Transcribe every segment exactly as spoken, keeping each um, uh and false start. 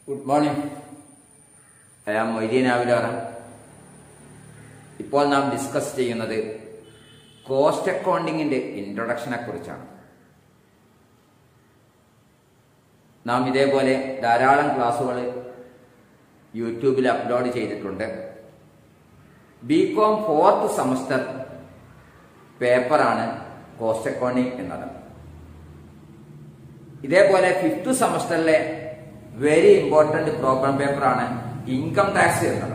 Good morning. I am Moideen Avilara. ഇപ്പോൾ നാം discuss ചെയ്യുന്നത് കോസ്റ്റ് അക്കൗണ്ടിങ്ങിന്റെ ഇൻട്രൊഡക്ഷനെ കുറിച്ചാണ്. നാം ഇതേപോലെ ധാരാളം ക്ലാസ്സുകൾ യൂട്യൂബിൽ അപ്ലോഡ് ചെയ്തിട്ടുണ്ട്. ബി കോം ഫോർത്ത് സെമസ്റ്റർ പേപ്പറാണ് കോസ്റ്റ് അക്കൗണ്ടിങ് എന്നത്. ഇതേപോലെ ഫിഫ്ത്ത് സെമസ്റ്ററിലെ വെരി ഇമ്പോർട്ടന്റ് പ്രോഗ്രാം പേപ്പറാണ് ഇൻകം ടാക്സ് എന്നത്.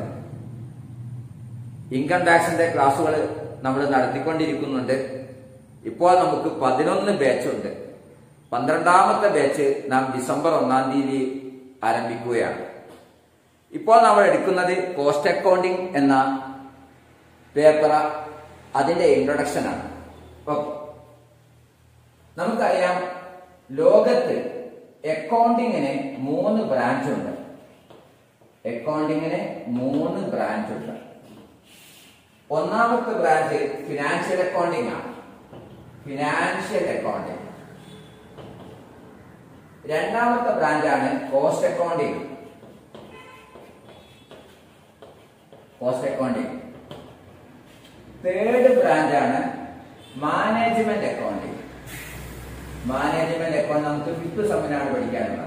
ഇൻകം ടാക്സിന്റെ ക്ലാസ്സുകൾ നമ്മൾ നടത്തിക്കൊണ്ടിരിക്കുന്നുണ്ട്. ഇപ്പോൾ നമുക്ക് പതിനൊന്ന് ബാച്ച് ഉണ്ട്. പന്ത്രണ്ടാമത്തെ ബാച്ച് നാം ഡിസംബർ ഒന്നാം തീയതി ആരംഭിക്കുകയാണ്. ഇപ്പോൾ നമ്മൾ എടുക്കുന്നത് കോസ്റ്റ് അക്കൗണ്ടിങ് എന്ന പേപ്പർ, അതിന്റെ ഇൻട്രൊഡക്ഷൻ ആണ്. നമുക്കറിയാം, ലോകത്ത് അക്കൗണ്ടിങ്ങിന് മൂന്ന് ബ്രാഞ്ച് ഉണ്ട്. അക്കൗണ്ടിങ്ങിന് മൂന്ന് ബ്രാഞ്ച് ഉണ്ട്. ഒന്നാമത്തെ ബ്രാഞ്ച് ഫിനാൻഷ്യൽ അക്കൗണ്ടിങ് ആണ്. Financial accounting. രണ്ടാമത്തെ ബ്രാഞ്ചാണ് cost accounting. Cost accounting. Third ബ്രാഞ്ചാണ് മാനേജ്മെന്റ് അക്കൗണ്ടിങ്. മാനേജ്മെന്റ് അക്കൗണ്ട് നമുക്ക് ഫിഫ്ത്ത് സെമ്മിനാണ് പഠിക്കാനുള്ളത്.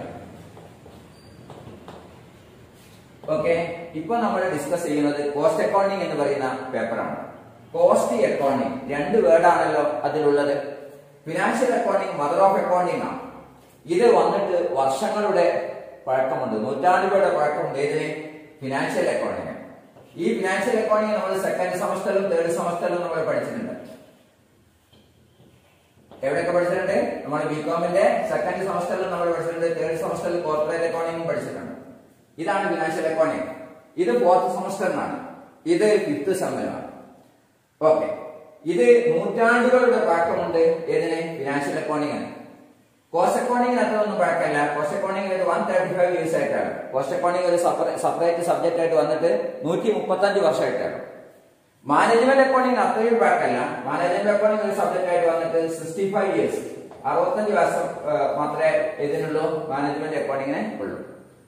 ഓക്കെ, ഇപ്പൊ നമ്മൾ ഡിസ്കസ് ചെയ്യുന്നത് കോസ്റ്റ് അക്കൗണ്ടിങ് എന്ന് പറയുന്ന പേപ്പറാണ്. കോസ്റ്റ് അക്കൗണ്ടിങ് രണ്ട് വേർഡാണല്ലോ അതിലുള്ളത്. Financial accounting mother of accounting ആണ്. ഇത് വന്നിട്ട് വർഷങ്ങളുടെ പഴക്കമുണ്ട്, നൂറ്റാണ്ടുകളുടെ പഴക്കമുണ്ട്. ഇതിന് ഫിനാൻഷ്യൽ അക്കൗണ്ടിങ്. ഈ ഫിനാൻഷ്യൽ അക്കൗണ്ടിങ് നമ്മൾ സെക്കൻഡ് സെമസ്റ്ററിലും തേർഡ് സെമസ്റ്ററിലും നമ്മൾ പഠിച്ചിട്ടുണ്ട്. എവിടെയൊക്കെ പഠിച്ചിട്ടുണ്ട്? നമ്മൾ ബികോമിന്റെ സെക്കൻഡ് സെമസ്റ്ററിൽ നമ്മൾ പഠിച്ചിട്ടുണ്ട്. തേർഡ് സെമസ്റ്ററിൽ കോർപ്പറേറ്റ് അക്കൗണ്ടിങ് പഠിച്ചിട്ടുണ്ട്. ഇതാണ് ഫിനാൻഷ്യൽ അക്കൗണ്ടിങ്. ഇത് ഫോർത്ത് സെമസ്റ്ററിനാണ്, ഇത് ഫിഫ്ത്ത് സെമ്മിനാണ്. ഓക്കെ, ഇത് നൂറ്റാണ്ടുകളുടെ പഴക്കമുണ്ട്. ഏതിന്? ഫിനാൻഷ്യൽ അക്കൗണ്ടിങ്ങിന്. കോസ്റ്റ് അക്കൗണ്ടിങ്ങിന് അത്ര ഒന്നും പഴക്കമല്ല. കോസ്റ്റ് അക്കൗണ്ടിങ്ങിന് ഒരു വൺ തേർട്ടി ഫൈവ് ഇയേഴ്സ് ആയിട്ടാണ്. കോസ്റ്റ് അക്കൗണ്ടിങ് ഒരു സെപ്പറേറ്റ് സബ്ജക്ട് ആയിട്ട് വന്നിട്ട് നൂറ്റി മുപ്പത്തഞ്ച് വർഷമായിട്ടാണ്. മാനേജ്മെന്റ് അക്കൗണ്ടിങ് അത്രയും പഴക്കമല്ല. മാനേജ്മെന്റ് അക്കൗണ്ടിങ് ഒരു സബ്ജക്ട് ആയിട്ട് വന്നിട്ട് സിക്സ്റ്റി ഫൈവ് ഇയേഴ്സ്, അറുപത്തഞ്ച് വർഷം മാത്രമേ ഇതിനുള്ളൂ. മാനേജ്മെന്റ് അക്കൗണ്ടിങ്ങിന് ഉള്ളൂ.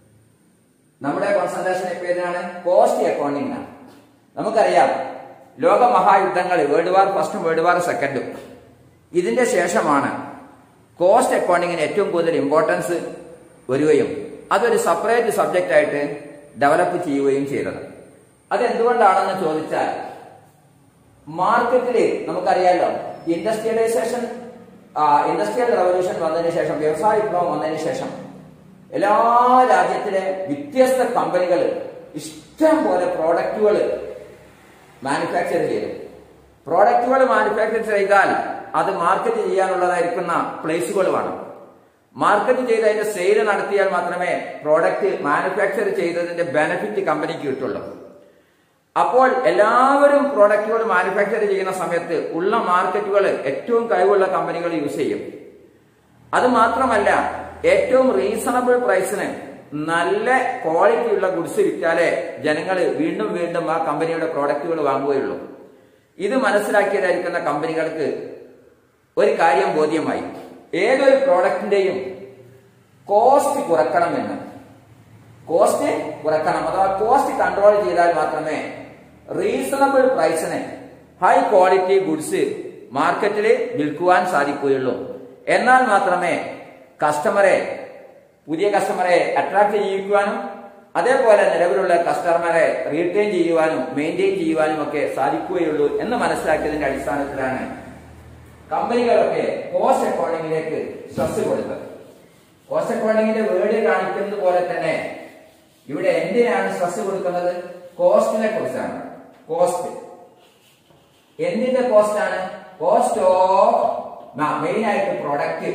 നമ്മുടെ കോൺസെൻട്രേഷൻ ഇപ്പൊ ഏതിനാണ്? കോസ്റ്റ് അക്കൗണ്ടിങ്ങിനാണ്. നമുക്കറിയാം, ലോക മഹായുദ്ധങ്ങൾ, വേൾഡ് വാർ ഫസ്റ്റും വേൾഡ് വാർ സെക്കൻഡും, ഇതിന്റെ ശേഷമാണ് കോസ്റ്റ് അക്കൗണ്ടിങ്ങിന് ഏറ്റവും കൂടുതൽ ഇമ്പോർട്ടൻസ് വരികയും അതൊരു സെപ്പറേറ്റ് സബ്ജക്റ്റ് ആയിട്ട് ഡെവലപ്പ് ചെയ്യുകയും ചെയ്തത്. അതെന്തുകൊണ്ടാണെന്ന് ചോദിച്ചാൽ, മാർക്കറ്റില് നമുക്കറിയാലോ, ഇൻഡസ്ട്രിയലൈസേഷൻ ഇൻഡസ്ട്രിയൽ റവല്യൂഷൻ വന്നതിന് ശേഷം, വ്യവസായ വിപ്ലവം വന്നതിന് ശേഷം എല്ലാ രാജ്യത്തിലെ വ്യത്യസ്ത കമ്പനികൾ ഇഷ്ടം പോലെ പ്രോഡക്റ്റുകൾ മാനുഫാക്ചർ ചെയ്തു. പ്രോഡക്റ്റുകൾ മാനുഫാക്ചർ ചെയ്താൽ അത് മാർക്കറ്റ് ചെയ്യാനുള്ളതായിരിക്കുന്ന പ്ലേസുകൾ വേണം. മാർക്കറ്റ് ചെയ്ത് അതിന്റെ സെയിൽ നടത്തിയാൽ മാത്രമേ പ്രോഡക്റ്റ് മാനുഫാക്ചർ ചെയ്തതിന്റെ ബെനിഫിറ്റ് കമ്പനിക്ക് കിട്ടുള്ളൂ. അപ്പോൾ എല്ലാവരും പ്രോഡക്റ്റുകൾ മാനുഫാക്ചർ ചെയ്യുന്ന സമയത്ത് ഉള്ള മാർക്കറ്റുകൾ ഏറ്റവും കഴിവുള്ള കമ്പനികൾ യൂസ് ചെയ്യും. അത് മാത്രമല്ല, ഏറ്റവും റീസണബിൾ പ്രൈസിന് നല്ല ക്വാളിറ്റി ഉള്ള ഗുഡ്സ് വിറ്റാലേ ജനങ്ങൾ വീണ്ടും വീണ്ടും ആ കമ്പനിയുടെ പ്രോഡക്റ്റുകൾ വാങ്ങുകയുള്ളൂ. ഇത് മനസ്സിലാക്കിയതായിരിക്കുന്ന കമ്പനികൾക്ക് ഒരു കാര്യം ബോധ്യമായി, ഏതൊരു പ്രോഡക്റ്റിന്റെയും കോസ്റ്റ് കുറക്കണമെന്ന്. കോസ്റ്റ് കുറക്കണം, അഥവാ കോസ്റ്റ് കൺട്രോൾ ചെയ്താൽ മാത്രമേ റീസണബിൾ പ്രൈസിന് ഹൈ ക്വാളിറ്റി ഗുഡ്സ് മാർക്കറ്റിൽ വിൽക്കുവാൻ സാധിക്കുകയുള്ളൂ. എന്നാൽ മാത്രമേ കസ്റ്റമറെ പുതിയ കസ്റ്റമറെ അട്രാക്ട് ചെയ്യിക്കുവാനും അതേപോലെ നിലവിലുള്ള കസ്റ്റമറെ റീറ്റെയിൻ ചെയ്യുവാനും മെയിൻറ്റെയിൻ ചെയ്യുവാനും ഒക്കെ സാധിക്കുകയുള്ളൂ എന്ന് മനസ്സിലാക്കിയതിന്റെ അടിസ്ഥാനത്തിലാണ് കമ്പനികളൊക്കെ കോസ്റ്റ് അക്കൗണ്ടിങ്ങിലേക്ക് സ്ട്രെസ് കൊടുത്തത്. കോസ്റ്റ് അക്കൗണ്ടിങ്ങിന്റെ വേർഡ് കാണിക്കുന്നത് പോലെ തന്നെ ഇവിടെ എന്തിനാണ് സ്ട്രെസ് കൊടുക്കുന്നത്? കോസ്റ്റിനെ കുറിച്ചാണ്. കോസ്റ്റ് എന്തിന്റെ കോസ്റ്റ് ആണ്? കോസ്റ്റ് ഓഫ് മെയിൻ ആയിട്ട് പ്രൊഡക്റ്റ്.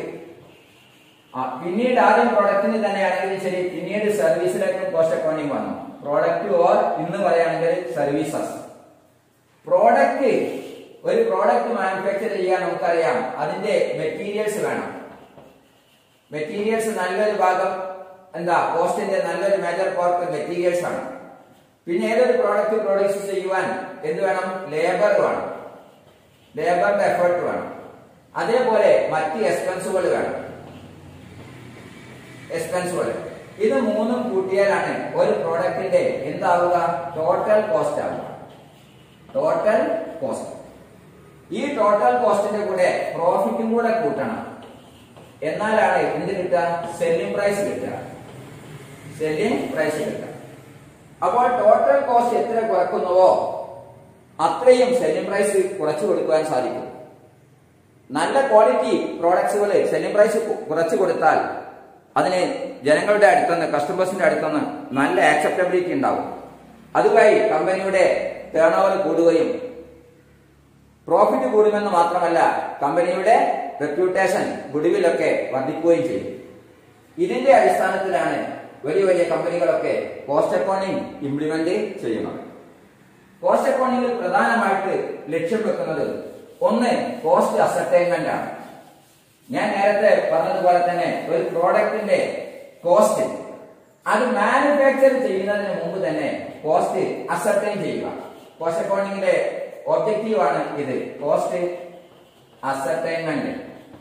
പിന്നീട് ആദ്യം പ്രൊഡക്റ്റിന് തന്നെയാണെങ്കിലും ശരി, പിന്നീട് സർവീസിലേക്കും കോസ്റ്റ് അക്കൗണ്ടിങ് വന്നു. പ്രോഡക്റ്റ് ഓർ ഇന്ന് പറയുകയാണെങ്കിൽ സർവീസസ്. പ്രോഡക്റ്റ്, ഒരു പ്രോഡക്റ്റ് മാനുഫാക്ചർ ചെയ്യാൻ നമുക്കറിയാം അതിന്റെ മെറ്റീരിയൽസ് വേണം. മെറ്റീരിയൽസ് നല്ലൊരു ഭാഗം എന്താ, കോസ്റ്റിന്റെ നല്ലൊരു മേജർ പാർട്ട് മെറ്റീരിയൽസ് ആണ്. പിന്നെ ഏതൊരു പ്രോഡക്റ്റ് പ്രൊഡ്യൂസ് ചെയ്യുവാൻ എന്ത് വേണം? ലേബർ വേണം. ലേബറിന്റെ എഫേർട്ട് വേണം. അതേപോലെ മറ്റ് എക്സ്പെൻസുകൾ വേണം. എക്സ്പെൻസുകൾ ഇത് മൂന്നും കൂട്ടിയാലാണ് ഒരു പ്രോഡക്റ്റിന്റെ എന്താവുക? ടോട്ടൽ കോസ്റ്റ് ആവുക. Total cost. ഈ ടോട്ടൽ കോസ്റ്റിന്റെ കൂടെ പ്രോഫിറ്റും കൂടെ കൂട്ടണം. എന്നാലാണ് എന്ത് കിട്ടുക? സെല്ലിംഗ് പ്രൈസ് കിട്ടുക. സെല്ലിംഗ് പ്രൈസ് കിട്ടുക. അപ്പോൾ ടോട്ടൽ കോസ്റ്റ് എത്ര കുറയ്ക്കുന്നുവോ അത്രയും സെല്ലിംഗ് പ്രൈസ് കുറച്ചു കൊടുക്കുവാൻ സാധിക്കും. നല്ല ക്വാളിറ്റി പ്രോഡക്ട്സുകൾ സെല്ലിംഗ് പ്രൈസ് കുറച്ചു കൊടുത്താൽ അതിന് ജനങ്ങളുടെ അടുത്തുനിന്ന്, കസ്റ്റമേഴ്സിന്റെ അടുത്തുനിന്ന് നല്ല ആക്സെപ്റ്റബിലിറ്റി ഉണ്ടാവും. അതുവഴി കമ്പനിയുടെ ടേൺ ഓവർ കൂടുകയും പ്രോഫിറ്റ് കൂടുമെന്ന് മാത്രമല്ല കമ്പനിയുടെ റെപ്യൂട്ടേഷൻ, ഗുഡ്വില്ലൊക്കെ വർദ്ധിക്കുകയും ചെയ്യും. ഇതിന്റെ അടിസ്ഥാനത്തിലാണ് വലിയ വലിയ കമ്പനികളൊക്കെ കോസ്റ്റ് അക്കൗണ്ടിംഗ് ഇംപ്ലിമെന്റ് ചെയ്യുന്നത്. കോസ്റ്റ് അക്കൗണ്ടിംഗിൽ പ്രധാനമായിട്ട് ലക്ഷ്യം വെക്കുന്നത് ഒന്ന് കോസ്റ്റ് അസർടൈൻമെന്റ് ആണ്. ഞാൻ നേരത്തെ പറഞ്ഞതുപോലെ തന്നെ ഒരു പ്രോഡക്റ്റിന്റെ കോസ്റ്റ് അത് മാനുഫാക്ചർ ചെയ്യുന്നതിന് മുമ്പ് തന്നെ കോസ്റ്റ് അസർടൈൻ ചെയ്യുക. കോസ്റ്റ് അക്കൗണ്ടിംഗിന്റെ ഒബ്ജക്റ്റീവ് ആണ് ഇത്. കോസ്റ്റ് അസർടൈൻമെന്റ്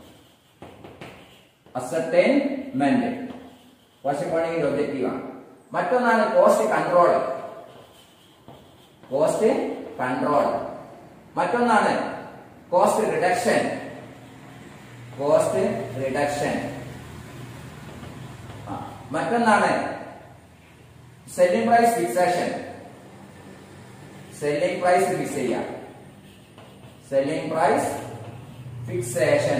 അസർടൈൻമെന്റ് കോസ്റ്റ് അക്കൗണ്ടിംഗിന്റെ ഒബ്ജക്റ്റീവ് ആണ്. മറ്റൊന്നാണ് കോസ്റ്റ് കൺട്രോൾ. Cost control. മറ്റൊന്നാണ് കോസ്റ്റ് റിഡക്ഷൻ. Cost reduction. മറ്റൊന്നാണ് selling price fixation. Selling price fix ചെയ്യാം. Selling price fixation.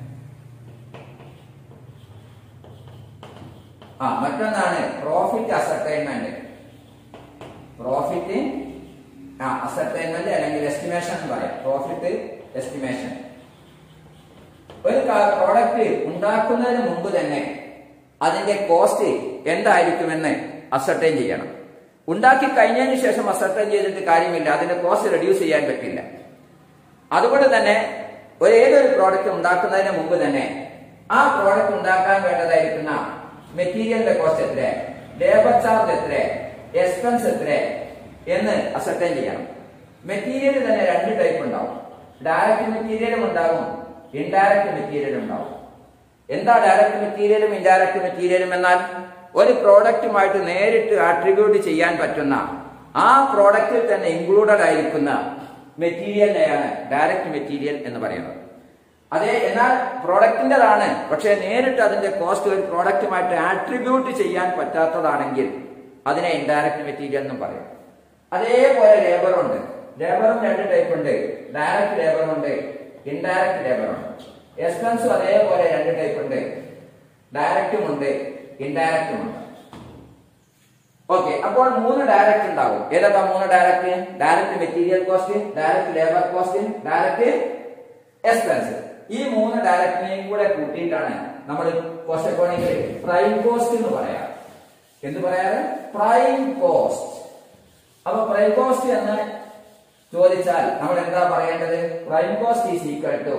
ആ മറ്റൊന്നാണ് പ്രോഫിറ്റ് അസർടൈൻമെന്റ്. പ്രോഫിറ്റ് അസർടൈൻമെന്റ് അല്ലെങ്കിൽ എസ്റ്റിമേഷൻ എന്ന് പറയാം. Profit estimation. ഒരു പ്രോഡക്റ്റ് ഉണ്ടാക്കുന്നതിന് മുമ്പ് തന്നെ അതിന്റെ കോസ്റ്റ് എന്തായിരിക്കുമെന്ന് അസർടൈൻ ചെയ്യണം. ഉണ്ടാക്കി കഴിഞ്ഞതിന് ശേഷം അസർടൈൻ ചെയ്തിട്ട് കാര്യമില്ല, അതിന്റെ കോസ്റ്റ് റെഡ്യൂസ് ചെയ്യാൻ പറ്റില്ല. അതുകൊണ്ട് തന്നെ ഒരു ഏതൊരു പ്രോഡക്റ്റ് ഉണ്ടാക്കുന്നതിന് മുമ്പ് തന്നെ ആ പ്രോഡക്റ്റ് ഉണ്ടാക്കാൻ വേണ്ടതായിരിക്കുന്ന മെറ്റീരിയലിന്റെ കോസ്റ്റ് എത്ര, ലേബർ ചാർജ് എത്ര, എക്സ്പെൻസ് എത്ര എന്ന് അസർടൈൻ ചെയ്യണം. മെറ്റീരിയൽ തന്നെ രണ്ട് ടൈപ്പ് ഉണ്ടാവും. ഡയറക്റ്റ് മെറ്റീരിയലും ഉണ്ടാവും, ഇൻഡയറക്റ്റ് മെറ്റീരിയലും ഉണ്ടാവും. എന്താ ഡയറക്റ്റ് മെറ്റീരിയലും ഇൻഡയറക്റ്റ് മെറ്റീരിയലും എന്നാൽ ഒരു പ്രോഡക്റ്റുമായിട്ട് നേരിട്ട് ആട്രിബ്യൂട്ട് ചെയ്യാൻ പറ്റുന്ന ആ പ്രോഡക്റ്റിൽ തന്നെ ഇൻക്ലൂഡഡ് ആയിരിക്കുന്ന മെറ്റീരിയലിനെയാണ് ഡയറക്റ്റ് മെറ്റീരിയൽ എന്ന് പറയുന്നത്. അതേ എന്നാൽ പ്രോഡക്റ്റിൻ്റെതാണ്, പക്ഷെ നേരിട്ട് അതിന്റെ കോസ്റ്റ് ഒരു പ്രോഡക്റ്റുമായിട്ട് ആട്രിബ്യൂട്ട് ചെയ്യാൻ പറ്റാത്തതാണെങ്കിൽ അതിനെ ഇൻഡയറക്റ്റ് മെറ്റീരിയൽ എന്നും പറയും. അതേപോലെ ലേബർ ഉണ്ട്. ലേബറും രണ്ട് ടൈപ്പ് ഉണ്ട്. ഡയറക്റ്റ് ലേബർ ഉണ്ട്, ഇൻഡയറക്റ്റ് ലേബർ ഉണ്ട്. എക്സ്പെൻസും അതേപോലെ രണ്ട് ടൈപ്പ് ഉണ്ട്. ഡയറക്റ്റും ഉണ്ട്, ഇൻഡയറക്റ്റും ഉണ്ട്. ഓക്കെ, അപ്പോൾ മൂന്ന് ഡയറക്റ്റ് ഉണ്ടാവും. ഏതൊക്കെ മൂന്ന് direct? Direct material cost, direct labour cost, direct expense. ഈ മൂന്ന് ഡയറക്റ്റിനെയും കൂടെ കൂട്ടിയിട്ടാണ് നമ്മൾ കോസ്റ്റ് അക്കൗണ്ടിംഗിൽ പ്രൈം കോസ്റ്റ് എന്ന് പറയാം. എന്ത് പറയാറ്? Prime cost. അപ്പൊ പ്രൈം കോസ്റ്റ് എന്ന് ചോദിച്ചാൽ നമ്മൾ എന്താ പറയേണ്ടത്? Prime cost is equal to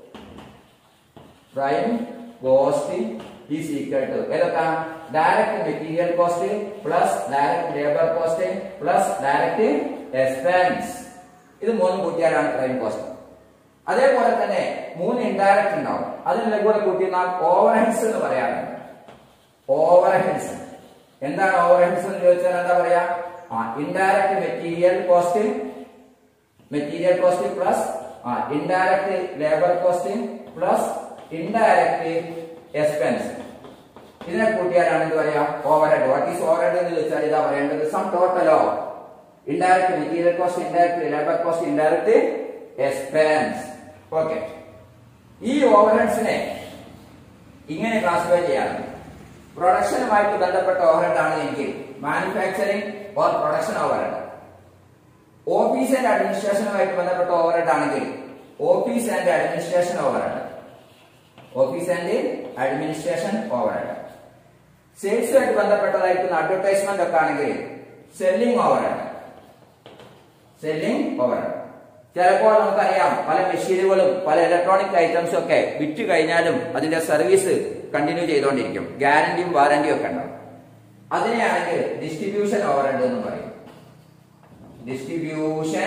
prime cost is equal to ഏതൊക്കെ? Direct material cost plus direct labour cost plus direct expense. ഇത് മൂന്നും കൂട്ടിയാലാണ് പ്രൈം കോസ്റ്റ്. അതേപോലെ തന്നെ മൂന്ന് ഇൻഡയറക്റ്റ് ഉണ്ടാവും. അതിനെല്ലാം കൂടെ കൂട്ടിയാൽ ഓവർ ഹെഡ്സ് എന്ന് പറയാറുണ്ട്. ഓവർ ഹെഡ്സ് എന്താണ്? ഓവർ ഹെഡ്സ് എന്ന് ചോദിച്ചാൽ എന്താ പറയാ? ആ indirect material cost, material cost plus indirect labour cost plus indirect expense. ഇതിനെ കൂട്ടിയാലാണ് എന്ത് പറയാ? Overhead. What is overhead എന്ന് ചോദിച്ചാൽ ഇതാ പറയേണ്ടത് sum total of indirect material cost, indirect labour cost, indirect expense. Okay, ഈ ഓവർ ഹെഡ്സിനെ ഇങ്ങനെ ക്ലാസിഫൈ ചെയ്യാം. പ്രൊഡക്ഷനുമായിട്ട് ബന്ധപ്പെട്ട ഓവർ ഹെഡ് ആണ് എങ്കിൽ manufacturing or production overhead. Office and അഡ്മിനിസ്ട്രേഷനുമായിട്ട് ബന്ധപ്പെട്ട ഓവർ ഹെഡ് ആണെങ്കിൽ office and administration overhead. Office and administration overhead. സെയിൽസുമായിട്ട് ബന്ധപ്പെട്ടതായിരിക്കുന്ന അഡ്വർടൈസ്മെന്റ് ഒക്കെ ആണെങ്കിൽ selling overhead. Selling overhead. ചിലപ്പോൾ നമുക്കറിയാം പല മെഷീനുകളും പല ഇലക്ട്രോണിക് ഐറ്റംസും ഒക്കെ വിറ്റ് കഴിഞ്ഞാലും അതിന്റെ സർവീസ് കണ്ടിന്യൂ ചെയ്തുകൊണ്ടിരിക്കും. ഗ്യാരണ്ടിയും വാറന്റിയും ഒക്കെ ഉണ്ടാവും. അതിനെയാണെങ്കിൽ ഡിസ്ട്രിബ്യൂഷൻ ഓവർ ഹെഡ് എന്ന് പറയും. Distribution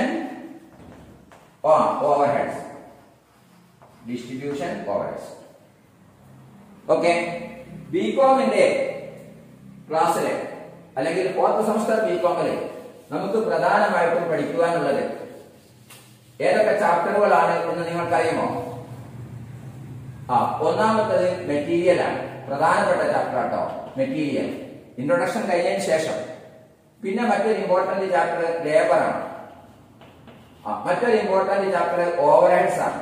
overheads. Distribution overheads. Okay, ബികോമിന്റെ ക്ലാസ്സിലെ അല്ലെങ്കിൽ ഫോർത്ത് സെമസ്റ്റർ ബി കോമില് നമുക്ക് പ്രധാനമായിട്ടും പഠിക്കുവാനുള്ളത് ഏതൊക്കെ ചാപ്റ്ററുകളാണ് എന്ന് നിങ്ങൾക്കറിയുമോ? ആ ഒന്നാമത്തത് മെറ്റീരിയൽ ആണ്, പ്രധാനപ്പെട്ട ചാപ്റ്റർ ആട്ടോ മെറ്റീരിയൽ. ഇൻട്രൊഡക്ഷൻ കഴിഞ്ഞതിന് ശേഷം പിന്നെ മറ്റൊരു ഇമ്പോർട്ടന്റ് ചാപ്റ്റർ ലേബർ ആണ്. ആ മറ്റൊരു ഇമ്പോർട്ടന്റ് ചാപ്റ്റർ ഓവർഹെഡ്സ് ആണ്,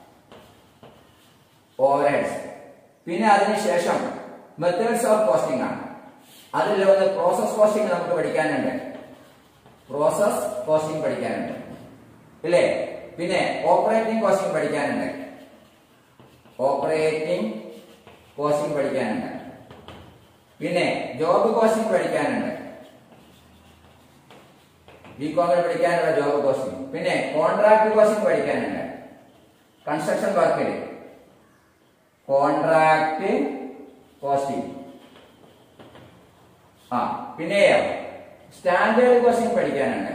ഓവർഹെഡ്സ്. പിന്നെ അതിനുശേഷം മെത്തേഡ്സ് ഓഫ് കോസ്റ്റിംഗ് ആണ്. അതിൽ ഒന്ന് പ്രോസസ് കോസ്റ്റിംഗ് നമുക്ക് പഠിക്കാനുണ്ട്, പ്രോസസ് കോസ്റ്റിംഗ് പഠിക്കാനുണ്ട് ഇല്ലേ? പിന്നെ ഓപ്പറേറ്റിംഗ് കോസ്റ്റിംഗ് പഠിക്കാനുണ്ട്, ഓപ്പറേറ്റിംഗ് കോസ്റ്റിംഗ് പഠിക്കാനുണ്ട്. പിന്നെ ജോബ് കോസ്റ്റിംഗ് പഠിക്കാനുണ്ട്, ബി കോമിൽ പഠിക്കാനുള്ള ജോബ് കോസ്റ്റിംഗ്. പിന്നെ കോൺട്രാക്ട് കോസ്റ്റിംഗ് പഠിക്കാനുണ്ട്, കൺസ്ട്രക്ഷൻ വർക്കിൽ കോൺട്രാക്ട് കോസ്റ്റിംഗ്. ആ പിന്നെ സ്റ്റാൻഡേർഡ് കോസ്റ്റിംഗ് പഠിക്കാനുണ്ട്,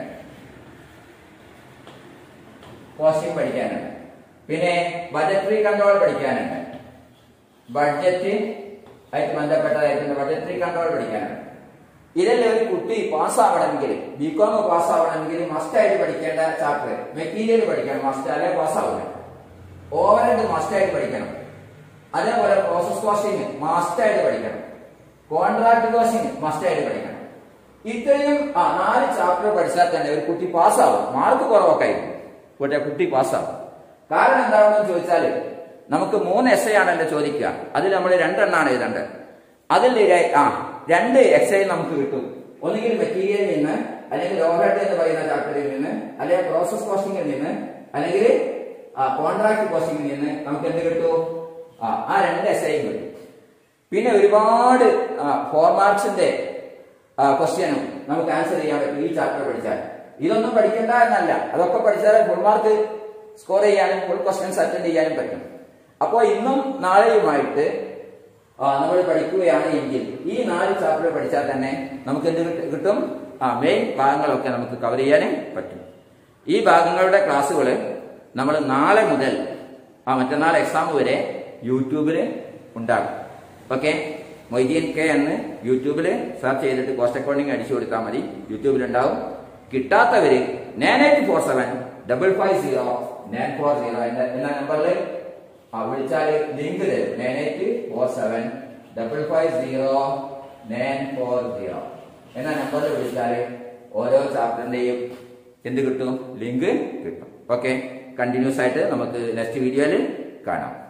കോസ്റ്റിംഗ് പഠിക്കാനുണ്ട്. പിന്നെ ബജറ്ററി കൺട്രോൾ പഠിക്കാനുണ്ട്, ബഡ്ജറ്റ് ആയിട്ട് ബന്ധപ്പെട്ടതായിട്ടുള്ള ബജറ്ററി കൺട്രോൾ പഠിക്കാനുണ്ട്. ഇതെല്ലാം ഒരു കുട്ടി പാസ്സാവണമെങ്കിൽ, ബികോം പാസ്സാവണമെങ്കിൽ മസ്റ്റ് ആയിട്ട് പഠിക്കേണ്ട ചാപ്റ്റർ. മെറ്റീരിയൽ പഠിക്കണം മസ്റ്റ്, അല്ലെ പാസ്സാവില്ല. ഓവർഹെഡ് മസ്റ്റ് ആയിട്ട് പഠിക്കണം. അതേപോലെ പ്രോസസ് കോസ്റ്റിംഗ് മസ്റ്റ് ആയിട്ട് പഠിക്കണം, കോൺട്രാക്ട് കോസ്റ്റിംഗ് മസ്റ്റ് ആയിട്ട് പഠിക്കണം. ഇത്രയും ആ നാല് ചാപ്റ്റർ പഠിച്ചാൽ തന്നെ ഒരു കുട്ടി പാസ്സാവും. മാർക്ക് കുറവൊക്കെ ആയിരിക്കും, പക്ഷേ കുട്ടി പാസ്സാവും. കാരണം എന്താണെന്ന് ചോദിച്ചാല് നമുക്ക് മൂന്ന് എസ് ഐ ആണല്ലോ ചോദിക്കുക. അതിൽ നമ്മൾ രണ്ടെണ്ണാണ് എഴുതേണ്ടത്. അതിൽ ആ രണ്ട് എസ് ഐ നമുക്ക് കിട്ടും. ഒന്നുകിൽ മെറ്റീരിയലിൽ നിന്ന്, അല്ലെങ്കിൽ ഓവർഹെഡ് എന്ന് പറയുന്ന ചാപ്റ്ററിൽ നിന്ന്, അല്ലെങ്കിൽ പ്രോസസ് കോസ്റ്റിംഗിൽ നിന്ന്, അല്ലെങ്കിൽ കോൺട്രാക്ട് കോസ്റ്റിംഗിൽ നിന്ന് നമുക്ക് എന്ത് കിട്ടും? ആ ആ രണ്ട് എസ് ഐ കിട്ടും. പിന്നെ ഒരുപാട് ഫോർ മാർക്സിന്റെ ക്വസ്റ്റ്യനും നമുക്ക് ആൻസർ ചെയ്യാൻ പറ്റും ഈ ചാപ്റ്റർ പഠിച്ചാൽ. ഇതൊന്നും പഠിക്കേണ്ട എന്നല്ല, അതൊക്കെ പഠിച്ചാൽ ഫുൾ മാർക്ക് സ്കോർ ചെയ്യാനും ഫുൾ ക്വസ്റ്റ്യൻസ് അറ്റൻഡ് ചെയ്യാനും പറ്റും. അപ്പോൾ ഇന്നും നാളെയുമായിട്ട് നമ്മൾ പഠിക്കുകയാണ് എങ്കിൽ ഈ നാല് ചാപ്റ്റർ പഠിച്ചാൽ തന്നെ നമുക്ക് എന്ത് കിട്ടും? ആ മെയിൻ ഭാഗങ്ങളൊക്കെ നമുക്ക് കവർ ചെയ്യാനും പറ്റും. ഈ ഭാഗങ്ങളുടെ ക്ലാസ്സുകൾ നമ്മൾ നാളെ മുതൽ ആ മറ്റന്നാൾ എക്സാം വരെ യൂട്യൂബിൽ ഉണ്ടാകും. ഓക്കെ, മൊയ്തീൻ കെ എന്ന് യൂട്യൂബിൽ സെർച്ച് ചെയ്തിട്ട് കോസ്റ്റ് അക്കൗണ്ടിങ് അടിച്ചു കൊടുത്താൽ മതി, യൂട്യൂബിൽ ഉണ്ടാവും. കിട്ടാത്തവര് nine eight four seven double five zero nine four zero എന്ന നമ്പറിൽ വിളിച്ചാൽ ലിങ്ക് തരും. Nine eight four seven double five zero nine four zero എന്ന നമ്പറിൽ വിളിച്ചാൽ ഓരോ ചാപ്റ്ററിന്റെയും എന്ത് കിട്ടും? ലിങ്ക് കിട്ടും. ഓക്കെ, കണ്ടിന്യൂസ് ആയിട്ട് നമുക്ക് നെക്സ്റ്റ് വീഡിയോയിൽ കാണാം.